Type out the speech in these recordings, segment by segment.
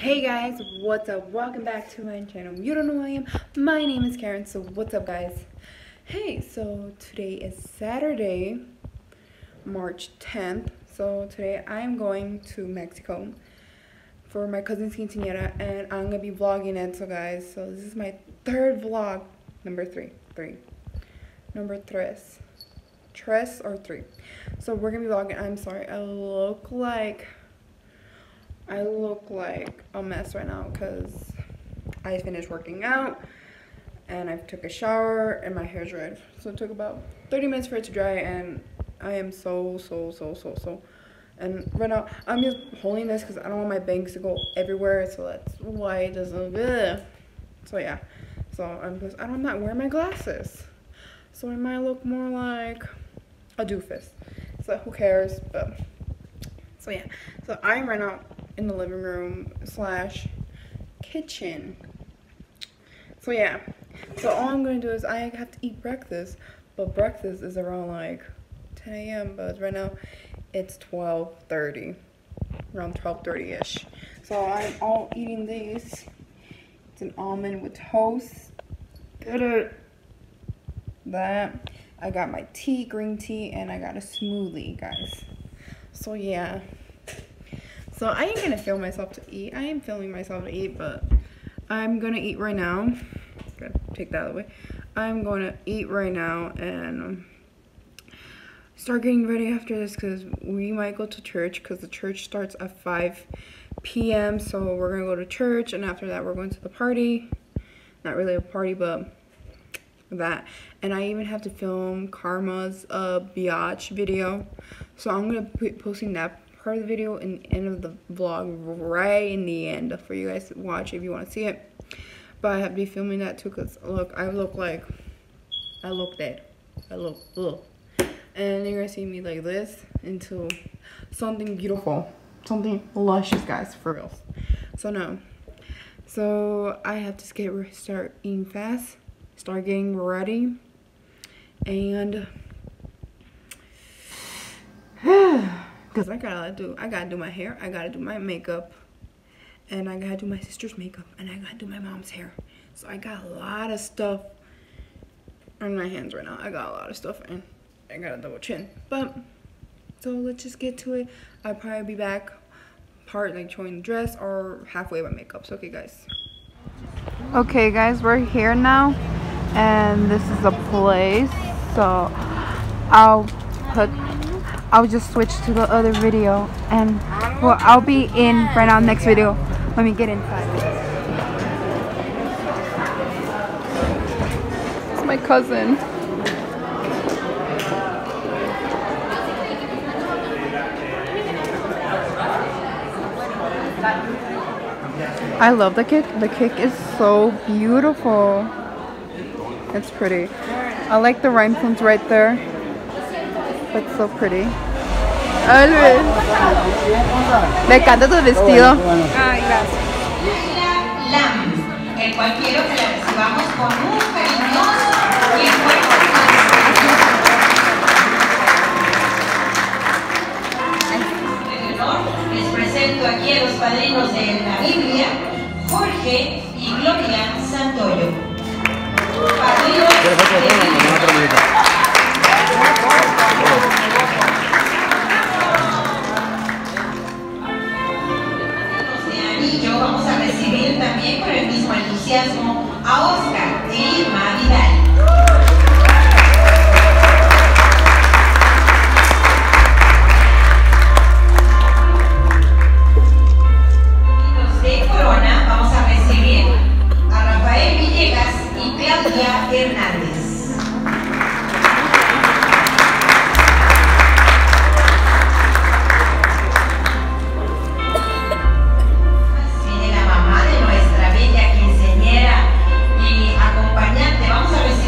Hey guys, what's up? Welcome back to my channel. You don't know who I am. My name is Karen, so what's up guys? Hey, so today is Saturday, March 10th. So today I'm going to Mexico for my cousin's quinceañera and I'm gonna be vlogging it. So guys, so this is my third vlog, number three. Number tres. Tres or three. So we're gonna be vlogging. I'm sorry, I look like a mess right now because I finished working out and I took a shower and my hair's dried. So it took about 30 minutes for it to dry and I am so and right now I'm just holding this because I don't want my bangs to go everywhere, so that's why it doesn't so yeah, so I'm not wearing my glasses, so I might look more like a doofus, so who cares. But so yeah, so I'm right now in the living room slash kitchen. So yeah, so all I'm gonna do is I have to eat breakfast, but breakfast is around like 10 a.m. but right now it's 12:30, around 12:30 ish. So I'm all eating these. It's an almond with toast. That I got my tea, green tea, and I got a smoothie, guys. So yeah. So I ain't gonna film myself to eat. I am filming myself to eat, but I'm gonna eat right now. Gotta take that away. I'm gonna eat right now and start getting ready after this because we might go to church because the church starts at 5 p.m. So we're gonna go to church and after that we're going to the party. Not really a party, but that. And I even have to film Karma's biatch video. So I'm gonna be posting that part of the video in the end of the vlog, right in the end, for you guys to watch if you want to see it. But I have to be filming that too because look, I look dead. I look ugh. And you're gonna see me like this into something beautiful, something luscious, guys, for real. So no, so I have to start eating fast, start getting ready, and because I gotta do my hair, I gotta do my makeup, and I gotta do my sister's makeup, and I gotta do my mom's hair. So I got a lot of stuff on my hands right now. I got a lot of stuff, and I got a double chin. But so let's just get to it. I'll probably be back part like showing the dress or halfway my makeup. So okay guys. Okay guys, we're here now, and this is a place. So I'll just switch to the other video and well, I'll be in right now next video. Let me get inside. It's my cousin. I love the cake. The cake is so beautiful. It's pretty. I like the rhinestones right there. It's so pretty. Me encanta tu vestido. Ay, gracias. El cual quiero que la recibamos con un cariñoso y fuerte. Les presento aquí a los padrinos de la Biblia, Jorge y Gloria Santoyo. Padrinos de anillo, vamos a recibir también con el mismo entusiasmo a Oscar e Irma Vidal. Viene la mamá de nuestra bella quinceañera y acompañante. Vamos a recibir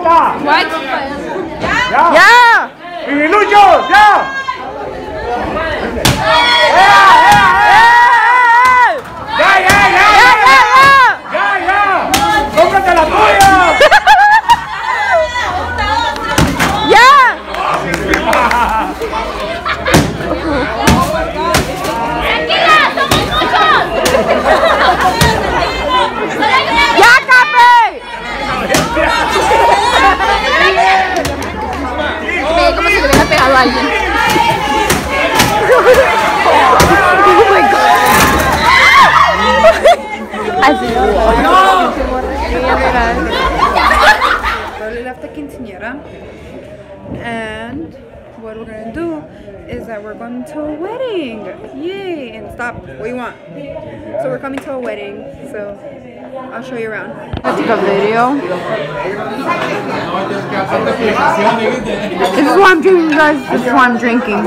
está. What? Ya. Yeah! Pibilucho, ya. ¡Ya! ¡Cómprate la tuya! ¡Ya! ¡Tranquila! ¡Somos muchos! ¡Ya, Cape! Como si le hubiera pegado a alguien. Oh my god. Así we left the quinceañera, and what we're gonna do is that we're going to a wedding. Yay! And stop. What do you want? So we're coming to a wedding. So I'll show you around. I took a video. This is what I'm drinking, guys. This is what I'm drinking.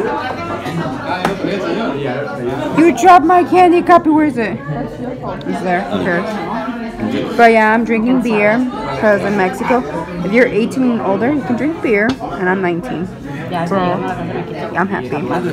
You dropped my candy copy. Where is it? It's there. Okay. But yeah, I'm drinking beer because in Mexico, if you're 18 and older, you can drink beer, and I'm 19. So I'm happy.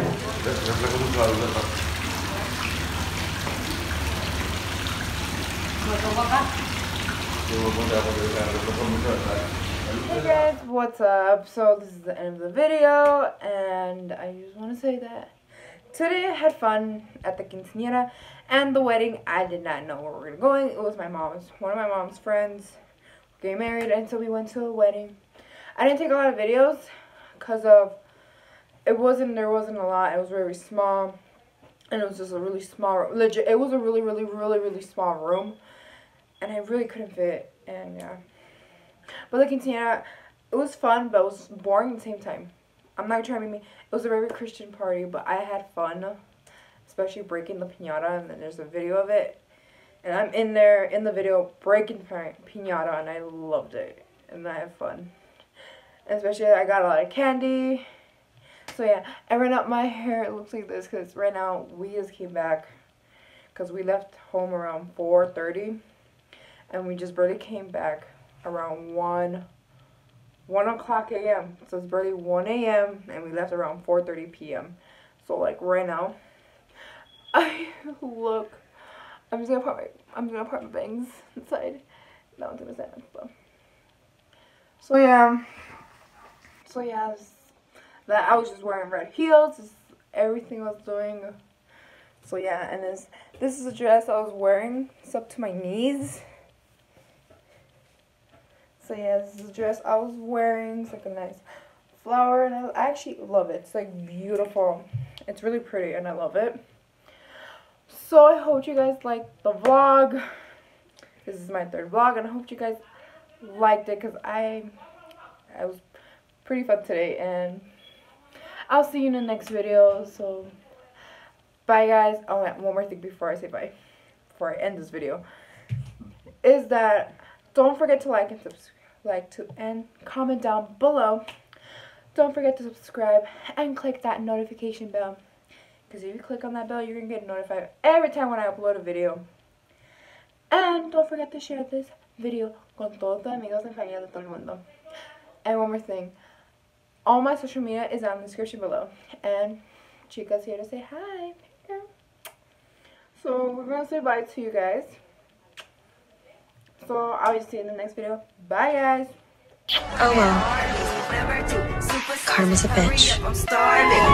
Hey guys, what's up? So this is the end of the video, and I just want to say that today I had fun at the quinceañera and the wedding. I did not know where we were going. It was one of my mom's friends getting married, and so we went to a wedding. I didn't take a lot of videos because of there wasn't a lot. It was very small, and it was just a really small, legit. It was a really small room, and I really couldn't fit. And yeah, but the quinceañera, it was fun, but it was boring at the same time. I'm not trying to be mean. It was a very Christian party, but I had fun, especially breaking the piñata, and then there's a video of it. And I'm in there, in the video, breaking the piñata, and I loved it. And I had fun. And especially, I got a lot of candy. So yeah, and right now, my hair looks like this, because right now, we just came back, because we left home around 4:30. And we just barely came back around 1 o'clock a.m. So it's barely 1 a.m. and we left around 4:30 p.m. So like right now, I'm just gonna put my bangs inside. No one's gonna say that. So yeah, that I was just wearing red heels. Everything I was doing. So yeah, and this is a dress I was wearing. It's up to my knees. So yeah, this is the dress I was wearing. It's like a nice flower, and I actually love it. It's like beautiful. It's really pretty, and I love it. So I hope you guys liked the vlog. This is my 3rd vlog, and I hope you guys liked it, because I was pretty fun today, and I'll see you in the next video. So bye guys. Oh, one more thing before I say bye, before I end this video, is that don't forget to like and comment down below. Don't forget to subscribe and click that notification bell, because if you click on that bell, you're gonna get notified every time when I upload a video. And don't forget to share this video con todos tus amigos and familia de todo el mundo. And one more thing, all my social media is down in the description below, and Chica's here to say hi. So we're gonna say bye to you guys. So I'll see you in the next video. Bye guys. Oh well. Karma's a bitch.